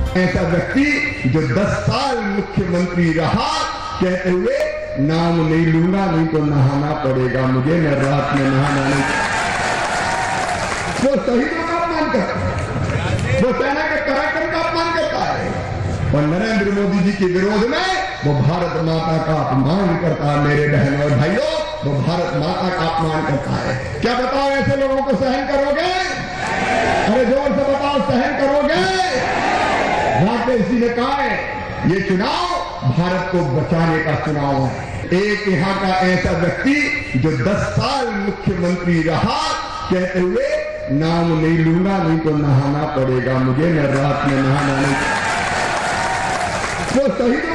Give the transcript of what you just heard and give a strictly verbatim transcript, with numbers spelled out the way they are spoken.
ऐसा व्यक्ति जो दस साल मुख्यमंत्री रहा, कहते हुए नाम नहीं लूंगा नहीं तो नहाना पड़ेगा मुझे, मैं रात में नहाना नहीं। वो शहीदों का अपमान करता है, वो सेना के पराक्रम का अपमान करता है, और नरेंद्र मोदी जी के विरोध में वो भारत माता का अपमान करता है। मेरे बहनों और भाइयों, वो भारत माता का अपमान करता है। क्या बताओ ऐसे लोगों को सहन करोगे? अरे जोर से बताओ, सहन करोगे? राकेश जी ने कहा है ये चुनाव भारत को बचाने का चुनाव है। एक यहाँ का ऐसा व्यक्ति जो दस साल मुख्यमंत्री रहा, कहते हुए नाम नहीं लूंगा नहीं तो नहाना पड़ेगा मुझे, मैं रात में नहाना नहीं। वो शहीद